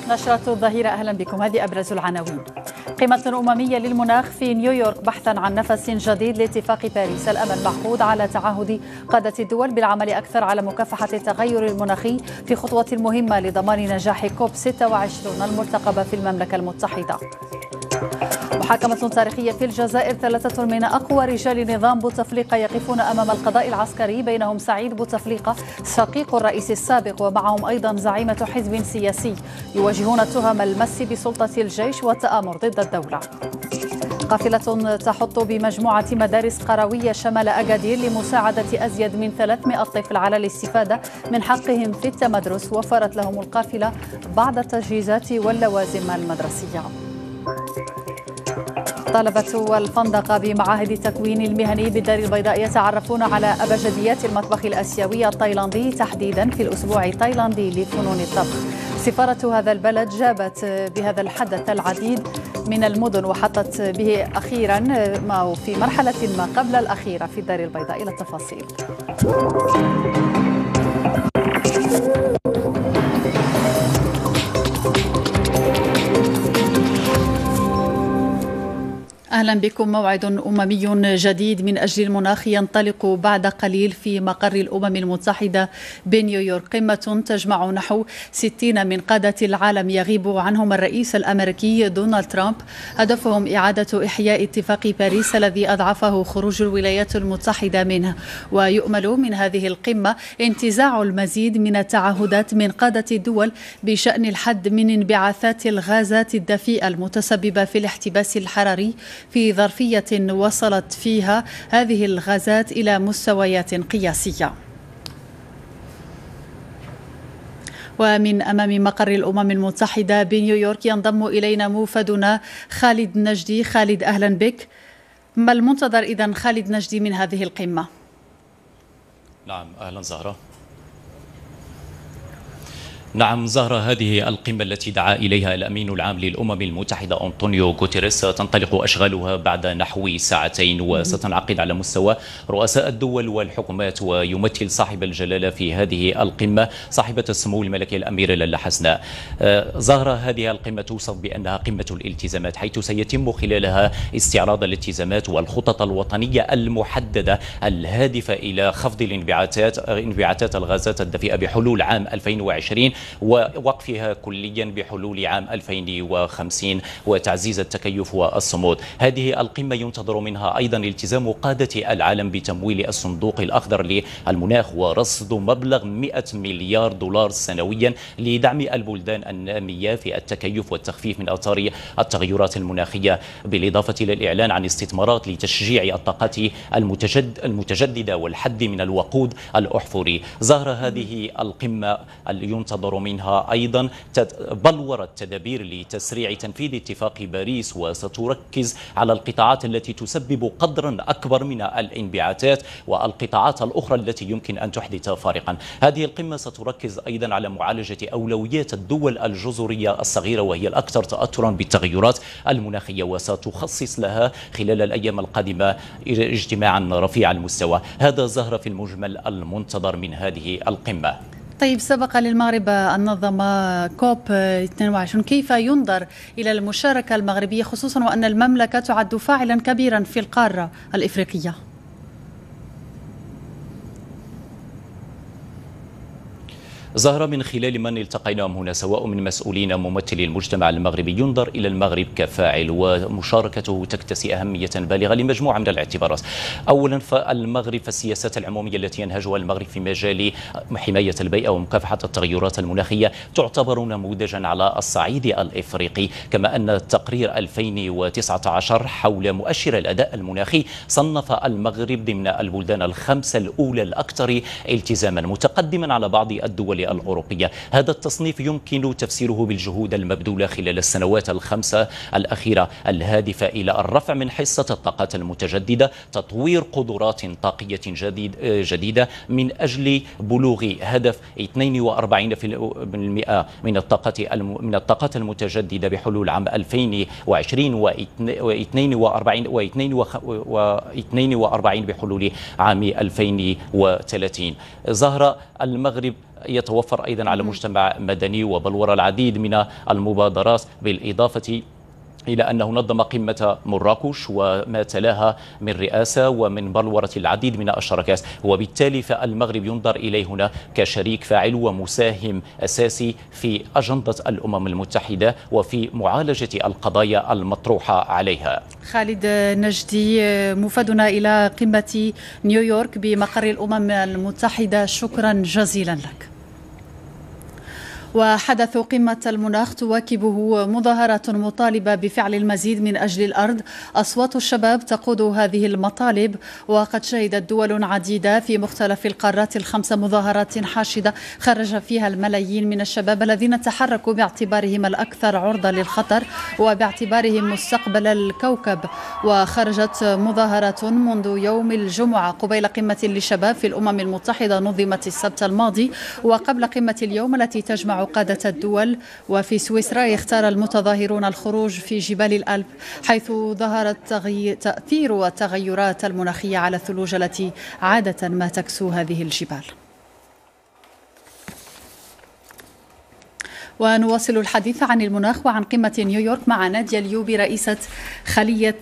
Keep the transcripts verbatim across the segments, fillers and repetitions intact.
نشرة الظهيرة، أهلا بكم. هذه أبرز العناوين. قمة أممية للمناخ في نيويورك بحثا عن نفس جديد لاتفاق باريس. الأمل معقود على تعهد قادة الدول بالعمل أكثر على مكافحة التغير المناخي في خطوة مهمة لضمان نجاح كوب ستة وعشرين المرتقبة في المملكة المتحدة. محاكمة تاريخية في الجزائر، ثلاثة من أقوى رجال نظام بوتفليقة يقفون أمام القضاء العسكري، بينهم سعيد بوتفليقة شقيق الرئيس السابق، ومعهم أيضا زعيمة حزب سياسي، يواجهون تهم المس بسلطة الجيش والتآمر ضد الدولة. قافلة تحط بمجموعة مدارس قروية شمال أكادير لمساعدة أزيد من ثلاثمائة طفل على الاستفادة من حقهم في التمدرس، وفرت لهم القافلة بعض التجهيزات واللوازم المدرسية. طلبة والفندقة بمعاهد التكوين المهني بالدار البيضاء يتعرفون على أبجديات المطبخ الآسيوي التايلاندي، تحديدا في الأسبوع التايلاندي لفنون الطبخ. سفارة هذا البلد جابت بهذا الحدث العديد من المدن وحطت به أخيرا ما في مرحلة ما قبل الأخيرة في الدار البيضاء. إلى التفاصيل. أهلا بكم. موعد أممي جديد من أجل المناخ ينطلق بعد قليل في مقر الأمم المتحدة بنيويورك. قمة تجمع نحو ستين من قادة العالم يغيب عنهم الرئيس الأمريكي دونالد ترامب. هدفهم إعادة إحياء اتفاق باريس الذي أضعفه خروج الولايات المتحدة منه، ويؤمل من هذه القمة انتزاع المزيد من التعهدات من قادة الدول بشأن الحد من انبعاثات الغازات الدفيئة المتسببة في الاحتباس الحراري في ظرفية وصلت فيها هذه الغازات إلى مستويات قياسية. ومن أمام مقر الأمم المتحدة بنيويورك ينضم إلينا موفدنا خالد نجدي. خالد، أهلا بك. ما المنتظر إذن خالد نجدي من هذه القمة؟ نعم، أهلا زهرة. نعم زهرة، هذه القمة التي دعا إليها الأمين العام للأمم المتحدة أنطونيو غوتيريس تنطلق أشغالها بعد نحو ساعتين، وستنعقد على مستوى رؤساء الدول والحكومات، ويمثل صاحب الجلالة في هذه القمة صاحبة السمو الملكي الأميرة لاله حسناء. زهرة، هذه القمة توصف بأنها قمة الالتزامات، حيث سيتم خلالها استعراض الالتزامات والخطط الوطنية المحددة الهادفة إلى خفض الانبعاثات انبعاثات الغازات الدفيئة بحلول عام ألفين وعشرين ووقفها كليا بحلول عام ألفين وخمسين، وتعزيز التكيف والصمود. هذه القمة ينتظر منها أيضا التزام قادة العالم بتمويل الصندوق الأخضر للمناخ ورصد مبلغ مئة مليار دولار سنويا لدعم البلدان النامية في التكيف والتخفيف من آثار التغيرات المناخية، بالإضافة إلى الإعلان عن استثمارات لتشجيع الطاقات المتجد المتجددة والحد من الوقود الأحفوري. زهرة، هذه القمة ينتظر منها أيضا بلورة تدابير لتسريع تنفيذ اتفاق باريس، وستركز على القطاعات التي تسبب قدرا أكبر من الانبعاثات والقطاعات الأخرى التي يمكن أن تحدث فارقا. هذه القمة ستركز أيضا على معالجة أولويات الدول الجزرية الصغيرة وهي الأكثر تأثرا بالتغيرات المناخية، وستخصص لها خلال الأيام القادمة اجتماعا رفيع المستوى. هذا زهرة في المجمل المنتظر من هذه القمة. طيب، سبق للمغرب أن نظم كوب اثنين وعشرين، كيف ينظر إلى المشاركة المغربية، خصوصا وأن المملكة تعد فاعلا كبيرا في القارة الإفريقية؟ زهرة، من خلال من التقيناهم هنا سواء من مسؤولين ممثلي المجتمع المغربي، ينظر إلى المغرب كفاعل، ومشاركته تكتسي أهمية بالغة لمجموعة من الاعتبارات. أولا، فالمغرب في السياسات العمومية التي ينهجها المغرب في مجال حماية البيئة ومكافحة التغيرات المناخية تعتبر نموذجا على الصعيد الإفريقي، كما أن تقرير ألفين وتسعة عشر حول مؤشر الأداء المناخي صنف المغرب ضمن البلدان الخمسة الأولى الأكثر التزاما، متقدما على بعض الدول الأوروبية. هذا التصنيف يمكن تفسيره بالجهود المبذولة خلال السنوات الخمسة الأخيرة الهادفة إلى الرفع من حصة الطاقات المتجددة، تطوير قدرات طاقية جديد جديدة من أجل بلوغ هدف اثنين وأربعين بالمئة من الطاقات من الطاقات المتجددة بحلول عام ألفين وعشرين واثنين وأربعين بحلول عام ألفين وثلاثين. زهرة، المغرب ويتوفر أيضا على مجتمع مدني وبلور العديد من المبادرات، بالإضافة إلى أنه نظم قمة مراكش وما تلاها من رئاسة ومن بلورة العديد من الشراكات، وبالتالي فالمغرب ينظر إليه هنا كشريك فاعل ومساهم أساسي في أجندة الأمم المتحدة وفي معالجة القضايا المطروحة عليها. خالد نجدي، مفادنا إلى قمة نيويورك بمقر الأمم المتحدة، شكرا جزيلا لك. وحدث قمة المناخ تواكبه مظاهرات مطالبة بفعل المزيد من أجل الأرض. أصوات الشباب تقود هذه المطالب، وقد شهدت دول عديدة في مختلف القارات الخمسة مظاهرات حاشدة خرج فيها الملايين من الشباب الذين تحركوا باعتبارهم الأكثر عرضة للخطر وباعتبارهم مستقبل الكوكب. وخرجت مظاهرات منذ يوم الجمعة قبيل قمة للشباب في الأمم المتحدة نظمت السبت الماضي وقبل قمة اليوم التي تجمع قادة الدول. وفي سويسرا يختار المتظاهرون الخروج في جبال الألب، حيث ظهر تأثير التغيرات المناخية على الثلوج التي عادة ما تكسو هذه الجبال. ونواصل الحديث عن المناخ وعن قمة نيويورك مع نادية اليوبي رئيسة خلية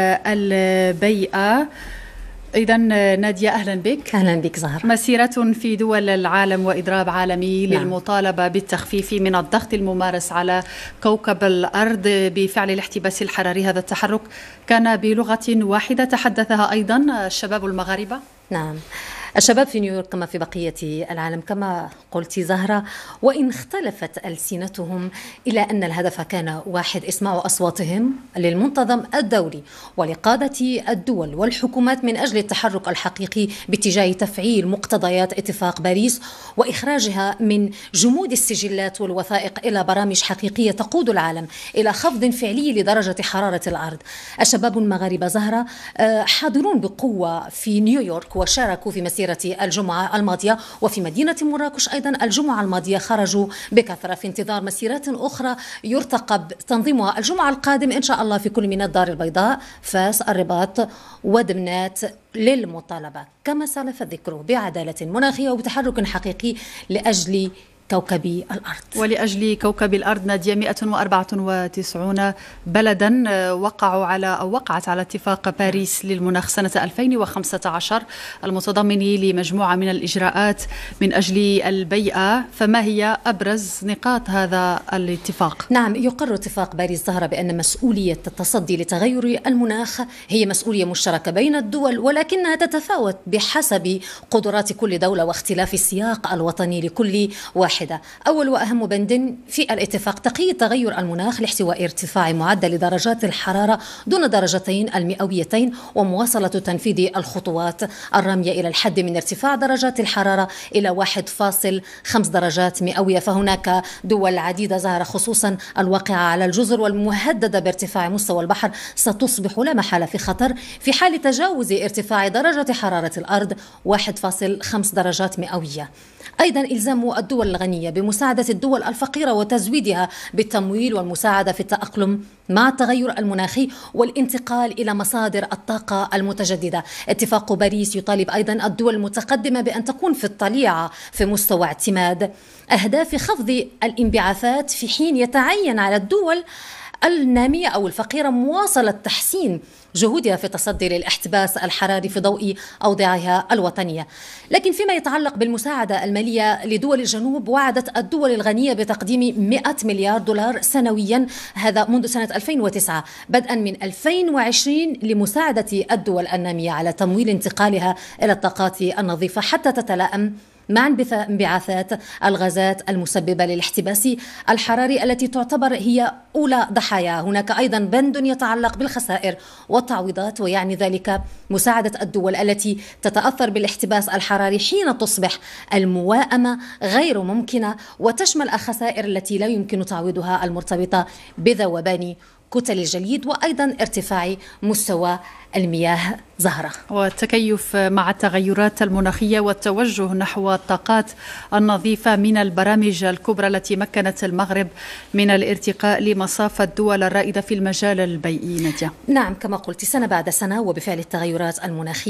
البيئة. إذا نادية، أهلا بك. أهلا بك زهر. مسيرة في دول العالم وإضراب عالمي نعم. للمطالبة بالتخفيف من الضغط الممارس على كوكب الأرض بفعل الاحتباس الحراري. هذا التحرك كان بلغة واحدة تحدثها أيضا الشباب المغاربة. نعم، الشباب في نيويورك كما في بقية العالم كما قلت زهرة، وإن اختلفت ألسنتهم إلا أن الهدف كان واحد: إسماع أصواتهم للمنتظم الدولي ولقادة الدول والحكومات من أجل التحرك الحقيقي باتجاه تفعيل مقتضيات اتفاق باريس وإخراجها من جمود السجلات والوثائق إلى برامج حقيقية تقود العالم إلى خفض فعلي لدرجة حرارة الأرض. الشباب المغاربة زهرة حاضرون بقوة في نيويورك وشاركوا في مسيرة الجمعة الماضية، وفي مدينة مراكش أيضا الجمعة الماضية خرجوا بكثرة في انتظار مسيرات أخرى يرتقب تنظيمها الجمعة القادم إن شاء الله في كل من الدار البيضاء، فاس، الرباط ودمنات، للمطالبة كما سلف الذكر بعدالة مناخية وبتحرك حقيقي لأجل كوكب الأرض. ولأجل كوكب الأرض نادية، مئة وأربعة وتسعين بلدا وقعوا على أو وقعت على اتفاق باريس للمناخ سنة ألفين وخمسة عشر المتضمن لمجموعة من الإجراءات من أجل البيئة. فما هي أبرز نقاط هذا الاتفاق؟ نعم، يقر اتفاق باريس زهرة بأن مسؤولية التصدي لتغير المناخ هي مسؤولية مشتركة بين الدول، ولكنها تتفاوت بحسب قدرات كل دولة واختلاف السياق الوطني لكل واحد. أول وأهم بند في الاتفاق تقييد تغير المناخ لاحتواء ارتفاع معدل درجات الحرارة دون درجتين المئويتين ومواصلة تنفيذ الخطوات الرامية إلى الحد من ارتفاع درجات الحرارة إلى واحد فاصل خمسة درجات مئوية. فهناك دول عديدة زهرة خصوصا الواقعة على الجزر والمهددة بارتفاع مستوى البحر ستصبح لا محالة في خطر في حال تجاوز ارتفاع درجة حرارة الأرض واحد فاصل خمسة درجات مئوية. أيضا إلزام الدول الغنية بمساعدة الدول الفقيرة وتزويدها بالتمويل والمساعدة في التأقلم مع التغير المناخي والانتقال إلى مصادر الطاقة المتجددة. اتفاق باريس يطالب أيضا الدول المتقدمة بأن تكون في الطليعة في مستوى اعتماد أهداف خفض الانبعاثات، في حين يتعين على الدول النامية أو الفقيرة مواصلة تحسين جهودها في التصدي للاحتباس الحراري في ضوء أوضاعها الوطنية. لكن فيما يتعلق بالمساعدة المالية لدول الجنوب، وعدت الدول الغنية بتقديم مئة مليار دولار سنويا، هذا منذ سنة ألفين وتسعة بدءا من ألفين وعشرين لمساعدة الدول النامية على تمويل انتقالها إلى الطاقات النظيفة حتى تتلائم مع انبعاثات الغازات المسببة للاحتباس الحراري التي تعتبر هي أولى ضحايا. هناك أيضا بند يتعلق بالخسائر والتعويضات، ويعني ذلك مساعدة الدول التي تتأثر بالاحتباس الحراري حين تصبح المواءمة غير ممكنة، وتشمل الخسائر التي لا يمكن تعويضها المرتبطة بذوبان كتل الجليد وأيضا ارتفاع مستوى المياه زهرة. والتكيف مع التغيرات المناخية والتوجه نحو الطاقات النظيفة من البرامج الكبرى التي مكنت المغرب من الارتقاء لمصاف الدول الرائدة في المجال البيئي. نادية، نعم كما قلت، سنة بعد سنة وبفعل التغيرات المناخية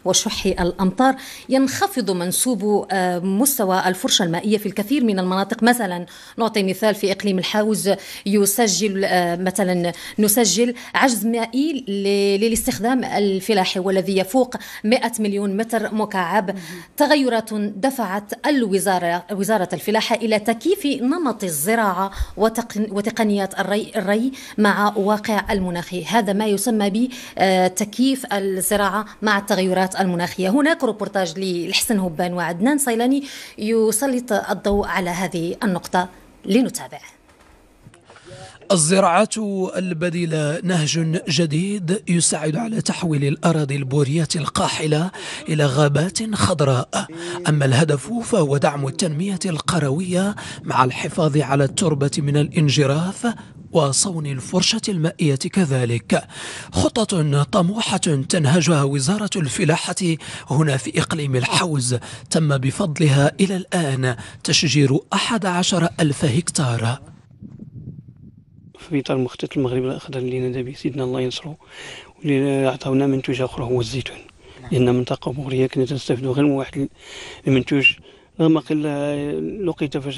وشح الأمطار ينخفض منسوب مستوى الفرشة المائية في الكثير من المناطق. مثلا نعطي مثال في إقليم الحوز يسجل مثلا نسجل عجز مائي للاستخدام الفلاحي والذي يفوق مئة مليون متر مكعب. تغيرات دفعت الوزارة وزارة الفلاحة إلى تكييف نمط الزراعة وتقنيات الري الري مع واقع المناخي. هذا ما يسمى بتكييف الزراعة مع التغيرات المناخية. هناك روبورتاج لحسن هبان وعدنان صيلاني يسلط الضوء على هذه النقطة، لنتابع. الزراعات البديلة نهج جديد يساعد على تحويل الأراضي البورية القاحلة إلى غابات خضراء. أما الهدف فهو دعم التنمية القروية مع الحفاظ على التربة من الانجراف وصون الفرشة المائية كذلك. خطط طموحة تنهجها وزارة الفلاحة هنا في إقليم الحوز تم بفضلها إلى الآن تشجير أحد عشر ألف هكتار. في إطار مخطط المغرب الأخضر اللي نادى به سيدنا الله ينصره واللي أعطاونا منتوج آخر هو الزيتون، لأن منطقة بورية كنا تستفيدوا غير من واحد المنتوج. رغم قل لقيت فاش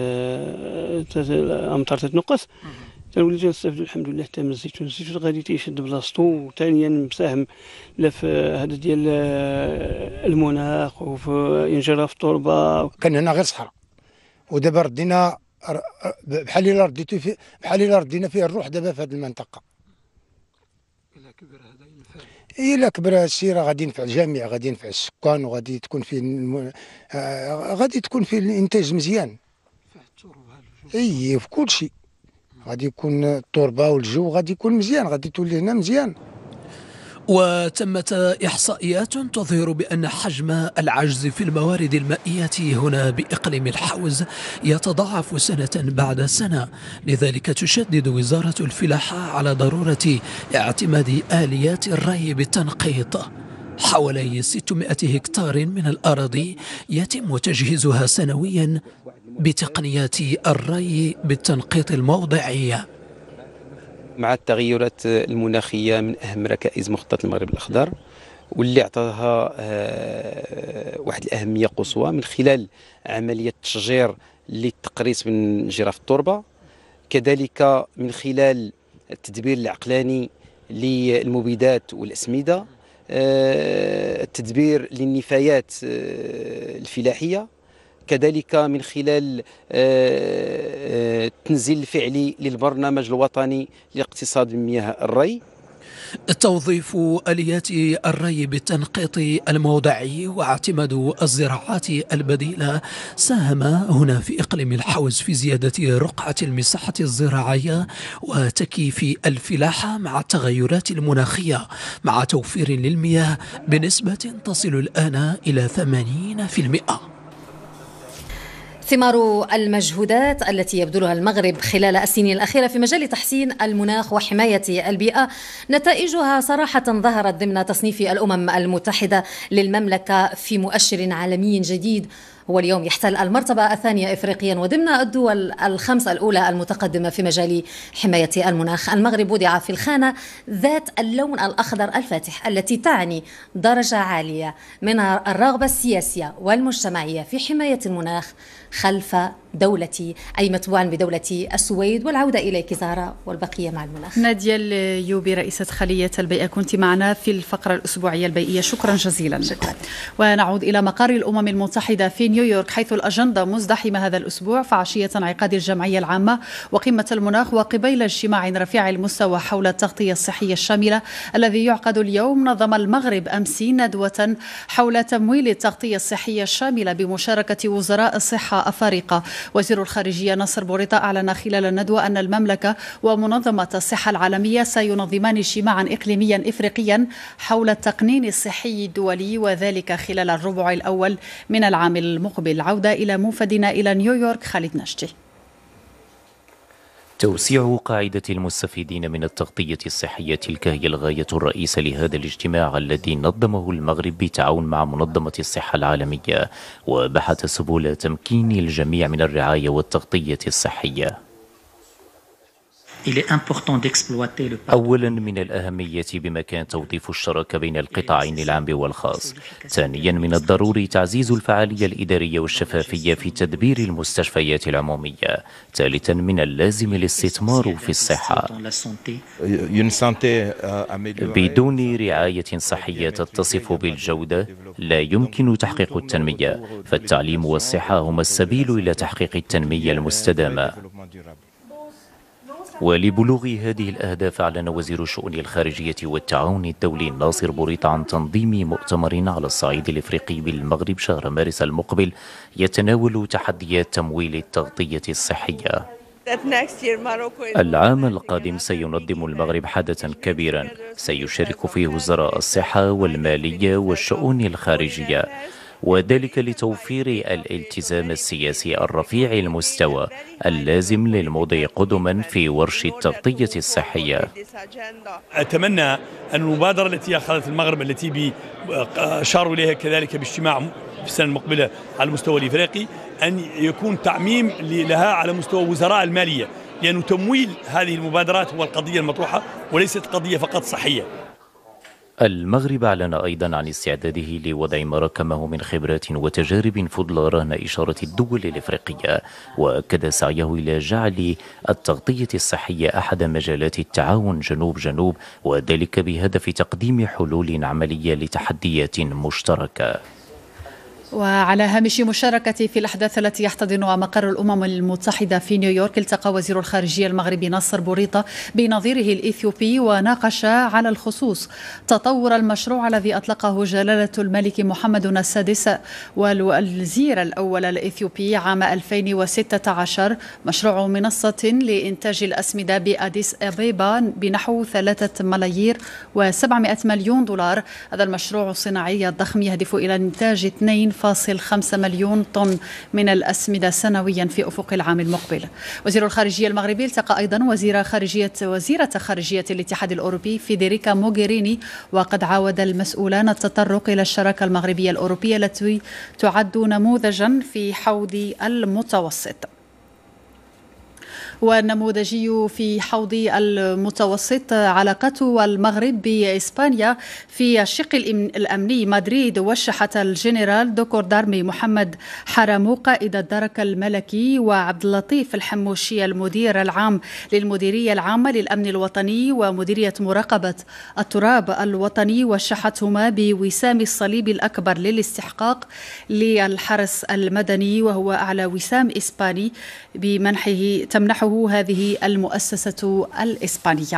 الأمطار تتنقص ولينا نستافدوا الحمد لله حتى من الزيتون. الزيتون غادي تيشد بلاصتو، وثانيا مساهم لا في هذا ديال المناخ وفي انجراف التربه. كان هنا غير صحراء ودابا ردينا بحال الا رديتو في بحال الا ردينا فيه الروح دابا في هذه المنطقه. الا كبر هذا ينفع الا كبر هذا الشيء راه غادي ينفع الجميع، غادي ينفع السكان وغادي تكون فيه الم... آه غادي تكون فيه الانتاج مزيان. اي في كل شيء غادي يكون التربه والجو غادي يكون مزيان، غادي تولي هنا مزيان. وتمت إحصائيات تظهر بأن حجم العجز في الموارد المائية هنا بإقليم الحوز يتضاعف سنة بعد سنة. لذلك تشدد وزارة الفلاحة على ضرورة اعتماد آليات الري بالتنقيط. حوالي ستمائة هكتار من الأراضي يتم تجهيزها سنويا بتقنيات الري بالتنقيط الموضعي. مع التغيرات المناخية من أهم ركائز مخطط المغرب الأخضر، واللي اعطاها واحد الأهمية قصوى من خلال عملية تشجير للتقريص من انجراف التربة، كذلك من خلال التدبير العقلاني للمبيدات والأسمدة، التدبير للنفايات الفلاحية، كذلك من خلال التنزيل الفعلي للبرنامج الوطني لاقتصاد مياه الري. توظيف آليات الري بالتنقيط الموضعي واعتماد الزراعات البديلة ساهم هنا في إقليم الحوز في زيادة رقعة المساحة الزراعية وتكييف الفلاحة مع التغيرات المناخية، مع توفير للمياه بنسبة تصل الآن إلى ثمانين بالمئة. ثمار المجهودات التي يبذلها المغرب خلال السنين الأخيرة في مجال تحسين المناخ وحماية البيئة نتائجها صراحة ظهرت ضمن تصنيف الأمم المتحدة للمملكة في مؤشر عالمي جديد، هو اليوم يحتل المرتبة الثانية إفريقيا وضمن الدول الخمسة الأولى المتقدمة في مجال حماية المناخ. المغرب وضع في الخانة ذات اللون الأخضر الفاتح التي تعني درجة عالية من الرغبة السياسية والمجتمعية في حماية المناخ خلف دولتي أي متبوعا بدولة السويد. والعودة إليك زهرة والبقية مع المناخ. نادية اليوبي رئيسة خلية البيئة كنت معنا في الفقرة الأسبوعية البيئية، شكرا جزيلا. شكرا. ونعود إلى مقر الأمم المتحدة في نيويورك حيث الأجندة مزدحمة هذا الأسبوع، فعشية انعقاد الجمعية العامة وقمة المناخ وقبيل اجتماع رفيع المستوى حول التغطية الصحية الشاملة الذي يعقد اليوم، نظم المغرب أمس ندوة حول تمويل التغطية الصحية الشاملة بمشاركة وزراء الصحة أفارقة. وزير الخارجية نصر بوريطة أعلن خلال الندوة أن المملكة ومنظمة الصحة العالمية سينظمان اجتماعا إقليميا إفريقيا حول التقنين الصحي الدولي، وذلك خلال الربع الأول من العام المقبل. عودة إلى موفدنا إلى نيويورك خالد نشتي. توسيع قاعدة المستفيدين من التغطية الصحية تلك هي الغاية الرئيسة لهذا الاجتماع الذي نظمه المغرب بالتعاون مع منظمة الصحة العالمية، وبحث سبل تمكين الجميع من الرعاية والتغطية الصحية. أولا من الأهمية بمكان توظيف الشراكة بين القطاعين العام والخاص. ثانيا من الضروري تعزيز الفعالية الإدارية والشفافية في تدبير المستشفيات العمومية. ثالثا من اللازم الاستثمار في الصحة. بدون رعاية صحية تتصف بالجودة لا يمكن تحقيق التنمية، فالتعليم والصحة هما السبيل إلى تحقيق التنمية المستدامة. ولبلوغ هذه الأهداف أعلن وزير الشؤون الخارجية والتعاون الدولي ناصر بوريطة عن تنظيم مؤتمر على الصعيد الإفريقي بالمغرب شهر مارس المقبل يتناول تحديات تمويل التغطية الصحية. العام القادم سينظم المغرب حدثا كبيرا سيشارك فيه وزراء الصحة والمالية والشؤون الخارجية، وذلك لتوفير الالتزام السياسي الرفيع المستوى اللازم للمضي قدما في ورش التغطية الصحية. أتمنى أن المبادرة التي أخذت المغرب التي أشاروا إليها كذلك باجتماع في السنة المقبلة على المستوى الإفريقي أن يكون تعميم لها على مستوى وزراء المالية، لأن تمويل هذه المبادرات هو القضية المطروحة وليست قضية فقط صحية. المغرب أعلن أيضا عن استعداده لوضع ما ركمه من خبرات وتجارب فضل رهن إشارة الدول الإفريقية، وأكد سعيه إلى جعل التغطية الصحية أحد مجالات التعاون جنوب جنوب، وذلك بهدف تقديم حلول عملية لتحديات مشتركة. وعلى هامش مشاركة في الأحداث التي يحتضنها مقر الأمم المتحدة في نيويورك، التقى وزير الخارجية المغربي ناصر بوريطة بنظيره الإثيوبي وناقش على الخصوص تطور المشروع الذي أطلقه جلالة الملك محمد السادس والوزير الأول الإثيوبي عام ألفين وستة عشر، مشروع منصة لإنتاج الأسمدة بأديس أبيبا بنحو ثلاثة ملايير وسبعمائة مليون دولار. هذا المشروع الصناعي الضخم يهدف إلى إنتاج اثنين فاصلة خمسة مليون طن من الأسمدة سنويا في أفق العام المقبل. وزير الخارجية المغربي التقى أيضا وزير خارجية وزيرة خارجية الاتحاد الأوروبي فيدريكا موغيريني، وقد عاود المسؤولان التطرق إلى الشراكة المغربية الأوروبية التي تعد نموذجا في حوض المتوسط. والنموذجي في حوض المتوسط علاقة المغرب بإسبانيا في الشق الأمني. مدريد وشحت الجنرال دوكور دارمي محمد حرمو قائد الدرك الملكي وعبد اللطيف الحموشي المدير العام للمديرية العامة للأمن الوطني ومديرية مراقبة التراب الوطني، وشحتهما بوسام الصليب الأكبر للاستحقاق للحرس المدني، وهو أعلى وسام إسباني بمنحه تمنحه هذه المؤسسة الإسبانية.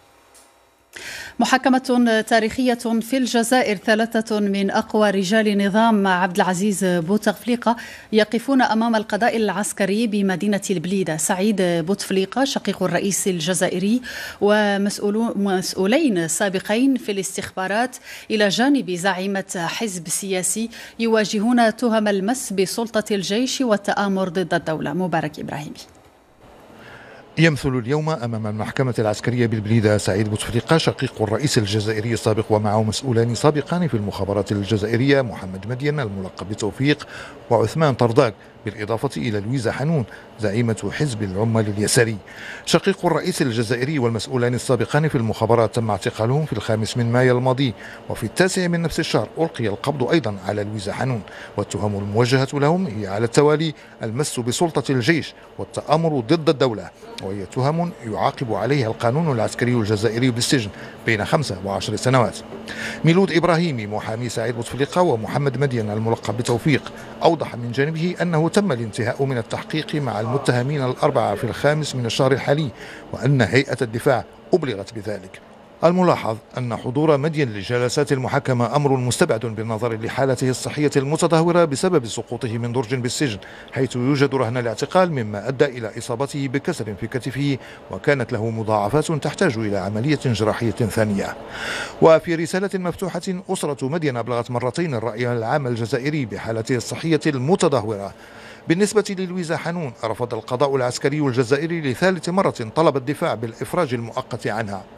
محاكمة تاريخية في الجزائر، ثلاثة من أقوى رجال نظام عبد العزيز بوتفليقة يقفون أمام القضاء العسكري بمدينة البليدة. سعيد بوتفليقة شقيق الرئيس الجزائري ومسؤولين سابقين في الاستخبارات إلى جانب زعيمة حزب سياسي يواجهون تهم المس بسلطة الجيش والتآمر ضد الدولة. مبارك إبراهيمي. يمثل اليوم أمام المحكمة العسكرية بالبليدة سعيد بوتفليقة شقيق الرئيس الجزائري السابق ومعه مسؤولان سابقان في المخابرات الجزائرية، محمد مدين الملقب بتوفيق وعثمان طرداق، بالإضافة إلى لويزا حنون زعيمة حزب العمال اليساري. شقيق الرئيس الجزائري والمسؤولان السابقان في المخابرات تم اعتقالهم في الخامس من مايو الماضي، وفي التاسع من نفس الشهر ألقي القبض أيضا على لويزا حنون، والتهم الموجهة لهم هي على التوالي المس بسلطة الجيش والتآمر ضد الدولة، وهي تهم يعاقب عليها القانون العسكري الجزائري بالسجن بين خمسة وعشر سنوات. ميلود إبراهيمي محامي سعيد بوتفليقة ومحمد مدين الملقب بتوفيق أوضح من جانبه أنه تم الانتهاء من التحقيق مع المتهمين الأربعة في الخامس من الشهر الحالي، وأن هيئة الدفاع أبلغت بذلك. الملاحظ أن حضور مدين لجلسات المحاكمة أمر مستبعد بالنظر لحالته الصحية المتدهورة بسبب سقوطه من درج بالسجن، حيث يوجد رهن الاعتقال مما أدى إلى إصابته بكسر في كتفه، وكانت له مضاعفات تحتاج إلى عملية جراحية ثانية. وفي رسالة مفتوحة، أسرة مدين أبلغت مرتين الرأي العام الجزائري بحالته الصحية المتدهورة. بالنسبة للويزا حنون، رفض القضاء العسكري الجزائري لثالث مرة طلب الدفاع بالإفراج المؤقت عنها.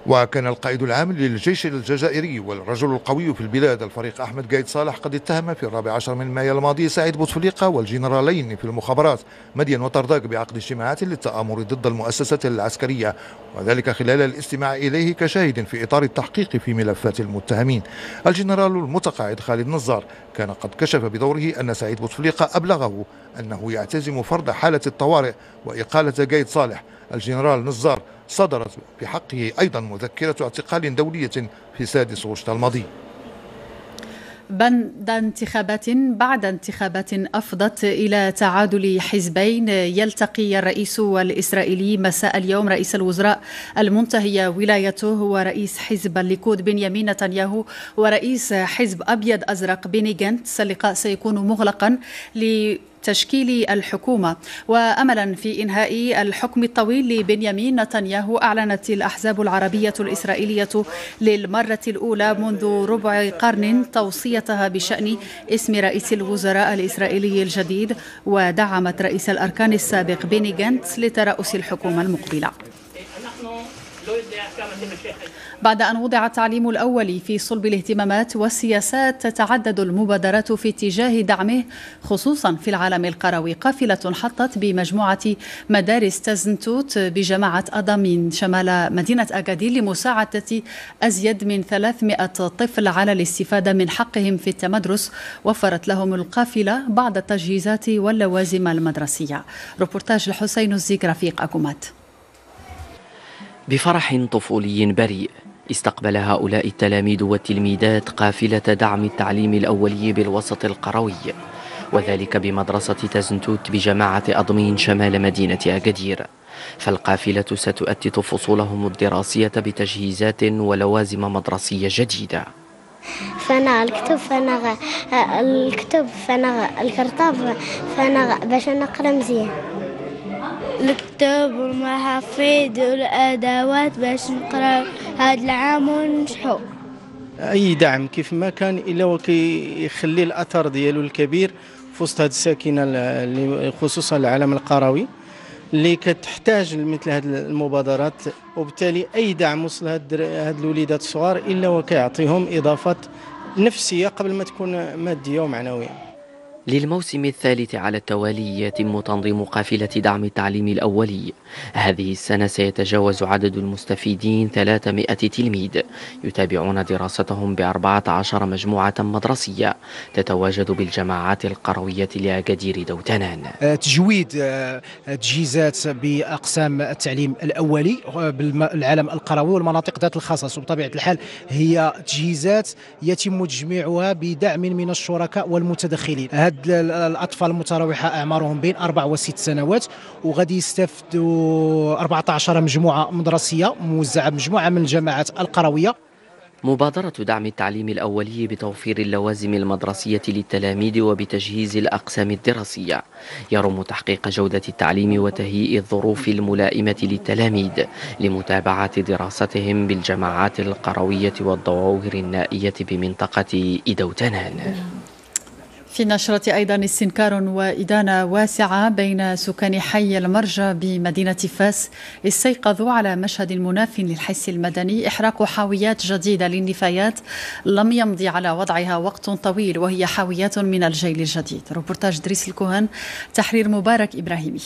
وكان القائد العام للجيش الجزائري والرجل القوي في البلاد الفريق أحمد قايد صالح قد اتهم في الرابع عشر من مايو الماضي سعيد بوتفليقة والجنرالين في المخابرات مدين وطرداق بعقد اجتماعات للتآمر ضد المؤسسة العسكرية، وذلك خلال الاستماع إليه كشاهد في إطار التحقيق في ملفات المتهمين. الجنرال المتقاعد خالد نزار كان قد كشف بدوره أن سعيد بوتفليقة أبلغه أنه يعتزم فرض حالة الطوارئ وإقالة قايد صالح. الجنرال نزار صدرت بحقه أيضا مذكرة اعتقال دولية في سادس غشت الماضي. بعد انتخابات بعد انتخابات أفضت إلى تعادل حزبين، يلتقي الرئيس الإسرائيلي مساء اليوم رئيس الوزراء المنتهي ولايته ورئيس حزب الليكود بنيامين نتنياهو ورئيس حزب أبيض أزرق بيني جانتس. اللقاء سيكون مغلقا ل تشكيل الحكومة. وأملا في إنهاء الحكم الطويل لبنيامين نتنياهو، أعلنت الأحزاب العربية الإسرائيلية للمرة الأولى منذ ربع قرن توصيتها بشأن اسم رئيس الوزراء الإسرائيلي الجديد، ودعمت رئيس الأركان السابق بيني جانتس لترأس الحكومة المقبلة. بعد أن وضع التعليم الأولي في صلب الاهتمامات والسياسات، تتعدد المبادرات في اتجاه دعمه خصوصا في العالم القروي. قافلة حطت بمجموعة مدارس تزنتوت بجماعة أضامين شمال مدينة أكادير لمساعدة أزيد من ثلاثمائة طفل على الاستفادة من حقهم في التمدرس. وفرت لهم القافلة بعض التجهيزات واللوازم المدرسية. روبورتاج الحسين الزيك رفيق أكومات. بفرح طفولي بريء استقبل هؤلاء التلاميذ والتلميذات قافلة دعم التعليم الأولي بالوسط القروي، وذلك بمدرسة تزنتوت بجماعة أضمين شمال مدينة أكادير. فالقافلة ستؤتت فصولهم الدراسية بتجهيزات ولوازم مدرسية جديدة. فانا الكتب فانا الكتب فانا الكرطاب فانا باش نقرا مزيان. الكتب والمحافظ والأدوات باش نقرأ هذا العام وننجحوا. أي دعم كيف ما كان إلا وكيخلي الأثر ديالو الكبير في وسط هذه الساكنة خصوصا العالم القروي اللي كتحتاج لمثل هذه المبادرات، وبالتالي أي دعم وصل هاد الوليدات الصغار إلا وكيعطيهم إضافات نفسية قبل ما تكون مادية ومعنوية. للموسم الثالث على التوالي يتم تنظيم قافلة دعم التعليم الأولي. هذه السنة سيتجاوز عدد المستفيدين ثلاثمائة تلميذ يتابعون دراستهم بأربعة عشر مجموعة مدرسية تتواجد بالجماعات القروية لأكادير دوتنان. تجويد تجهيزات بأقسام التعليم الأولي بالعالم القروي والمناطق ذات الخصص، وبطبيعة الحال هي تجهيزات يتم تجميعها بدعم من الشركاء والمتدخلين. الأطفال المتراوحة أعمارهم بين أربع وست سنوات، وغادي يستفدوا أربعة عشر مجموعة مدرسية موزعة بمجموعة من الجماعات القروية. مبادرة دعم التعليم الأولي بتوفير اللوازم المدرسية للتلاميذ وبتجهيز الأقسام الدراسية يرم تحقيق جودة التعليم وتهيئ الظروف الملائمة للتلاميذ لمتابعة دراستهم بالجماعات القروية والظواهر النائية بمنطقة إدوتنان. في النشرة أيضا استنكار وإدانة واسعة بين سكان حي المرجى بمدينة فاس، استيقظوا على مشهد مناف للحس المدني، إحراق حاويات جديدة للنفايات لم يمضي على وضعها وقت طويل، وهي حاويات من الجيل الجديد. روبورتاج دريس الكوهن، تحرير مبارك إبراهيمي.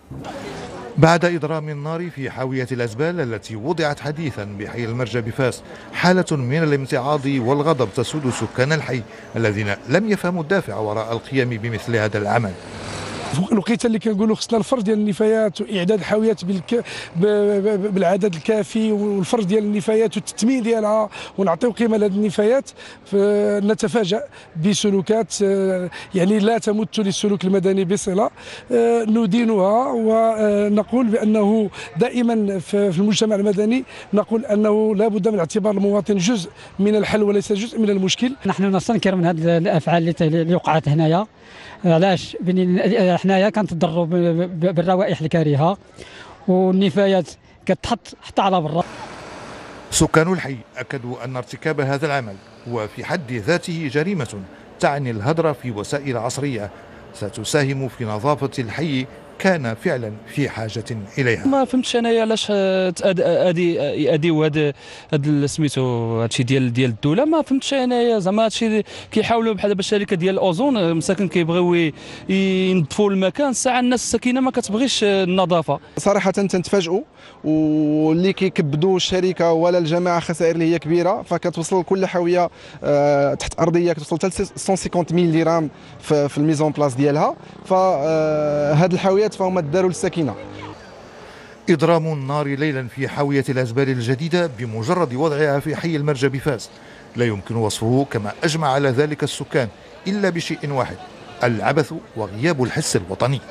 بعد إضرام النار في حاوية الأزبال التي وضعت حديثا بحي المرجى بفاس، حالة من الامتعاض والغضب تسود سكان الحي الذين لم يفهموا الدافع وراء القيام بمثل هذا العمل. فوق الوقيته اللي كنقولوا خصنا الفرض ديال النفايات واعداد الحاويات بالك... ب... ب... بالعدد الكافي، والفرض ديال النفايات والتثمين ديالها، ونعطيو قيمه لهذه النفايات. نتفاجأ بسلوكات يعني لا تمت للسلوك المدني بصله، ندينها ونقول بانه دائما في المجتمع المدني نقول انه لا بد من اعتبار المواطن جزء من الحل وليس جزء من المشكل. نحن نستنكر من هذه الافعال اللي وقعت هنايا. علاش؟ حنايا كنتضروا بالروائح الكريهه والنفايات كتحط حتى على برا. سكان الحي اكدوا ان ارتكاب هذا العمل هو في حد ذاته جريمه تعني الهدر في وسائل عصريه ستساهم في نظافه الحي كان فعلا في حاجة إليها. ما فهمتش انايا علاش ادي ياديو هذا هذا سميتو هادشي ديال ديال الدوله. ما فهمتش انايا زعما هادشي كيحاولوا بحال دابا الشركه ديال الاوزون مساكن كيبغيو ينظفوا المكان، الساعه الناس الساكنه ما كتبغيش النظافه. صراحه تنتفاجئوا، واللي كيكبدوا الشركه ولا الجماعه خسائر اللي هي كبيره، فكتوصل كل حاويه تحت ارضيه كتوصل حتى مئة وخمسين ألف درهم في الميزون بلاص ديالها. فهاد الحاويات فهما داروا للساكنه. إضرام النار ليلا في حاوية الأزبال الجديدة بمجرد وضعها في حي المرجى بفاس لا يمكن وصفه كما أجمع على ذلك السكان إلا بشيء واحد: العبث وغياب الحس الوطني.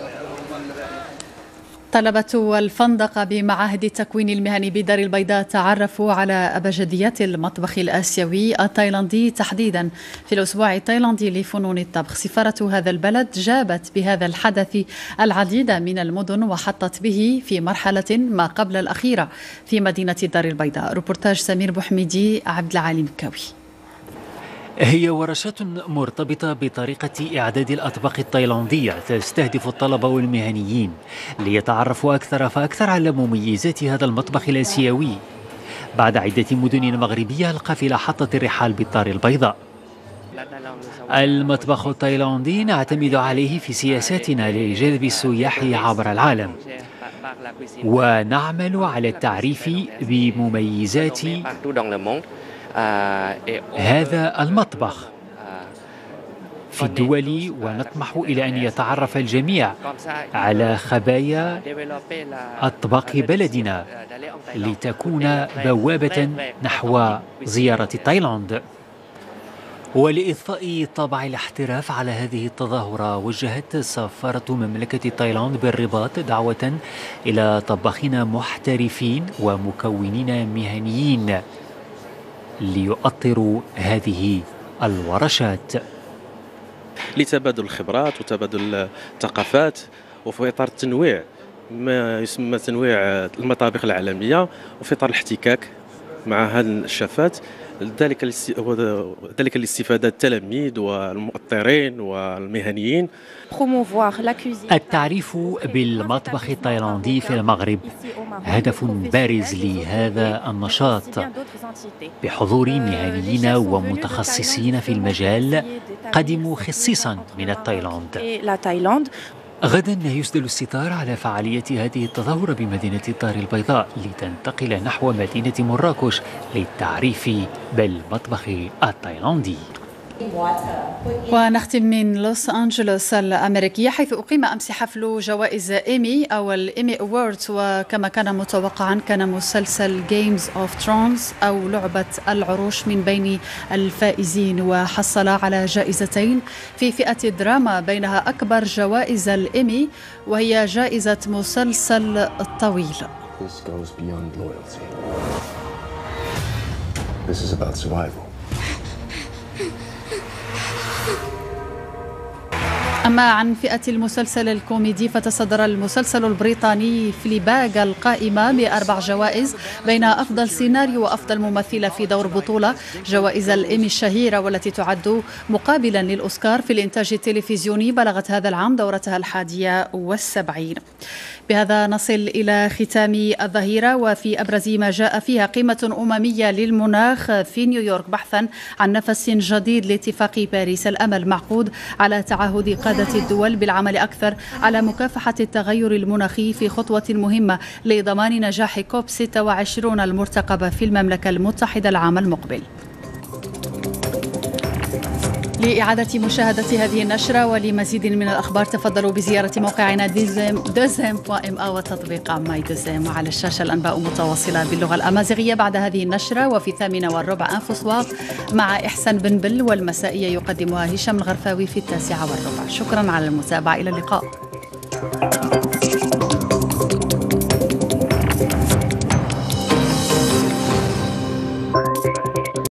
طلبة الفندقة بمعاهد التكوين المهني بدار البيضاء تعرفوا على أبجديات المطبخ الآسيوي التايلاندي تحديدا في الأسبوع التايلاندي لفنون الطبخ. سفارة هذا البلد جابت بهذا الحدث العديد من المدن وحطت به في مرحلة ما قبل الأخيرة في مدينة دار البيضاء. روبورتاج سمير بوحميدي، عبد العالي مكاوي. هي ورشات مرتبطة بطريقة إعداد الأطباق التايلاندية تستهدف الطلبة والمهنيين ليتعرفوا أكثر فأكثر على مميزات هذا المطبخ الآسيوي. بعد عدة مدن مغربية القافلة حطت الرحال بالدار البيضاء. المطبخ التايلاندي نعتمد عليه في سياساتنا لجذب السياح عبر العالم، ونعمل على التعريف بمميزات هذا المطبخ في الدول، ونطمح إلى أن يتعرف الجميع على خبايا أطباق بلدنا لتكون بوابة نحو زيارة تايلاند. ولإضفاء طابع الاحتراف على هذه التظاهرة، وجهت سفارة مملكة تايلاند بالرباط دعوة إلى طباخين محترفين ومكونين مهنيين ليؤطروا هذه الورشات لتبادل الخبرات وتبادل الثقافات، وفي إطار التنويع ما يسمى تنويع المطابخ العالمية، وفي إطار الاحتكاك مع هذه الشفات، ذلك ذلك لاستفادة التلاميذ والمؤطرين والمهنيين. التعريف بالمطبخ التايلاندي في المغرب هدف بارز لهذا النشاط بحضور مهنيين ومتخصصين في المجال قدموا خصيصا من التايلاند. غدا يسدل الستار على فعالية هذه التظاهرة بمدينة الدار البيضاء لتنتقل نحو مدينة مراكش للتعريف بالمطبخ التايلاندي. ونختم من لوس أنجلوس الأمريكية، حيث أقيم أمس حفل جوائز إيمي أو الإيمي أووردز، وكما كان متوقعا كان مسلسل Games of Thrones أو لعبة العروش من بين الفائزين، وحصل على جائزتين في فئة الدراما بينها أكبر جوائز الإيمي وهي جائزة مسلسل الطويل. This goes beyond loyalty. This is about survival. أما عن فئة المسلسل الكوميدي فتصدر المسلسل البريطاني فليباغ القائمة بأربع جوائز بينها أفضل سيناريو وأفضل ممثلة في دور بطولة، جوائز الإيمي الشهيرة والتي تعد مقابلا للأوسكار في الإنتاج التلفزيوني بلغت هذا العام دورتها الحادية والسبعين. بهذا نصل إلى ختام الظهيرة وفي أبرز ما جاء فيها قمة أممية للمناخ في نيويورك بحثا عن نفس جديد لاتفاق باريس. الأمل معقود على تعهد قادة الدول بالعمل أكثر على مكافحة التغير المناخي في خطوة مهمة لضمان نجاح كوب ستة وعشرين المرتقبة في المملكة المتحدة العام المقبل. لإعادة مشاهدة هذه النشرة ولمزيد من الأخبار تفضلوا بزيارة موقعنا دوزيم دوزيم بوائم أو وتطبيق ماي دوزيم. وعلى الشاشة الأنباء متواصلة باللغة الأمازيغية بعد هذه النشرة، وفي ثامنة والربع أنفسواق مع إحسان بن بل، والمسائية يقدمها هشام الغرفاوي في التاسعة والربع. شكرا على المتابعة، إلى اللقاء.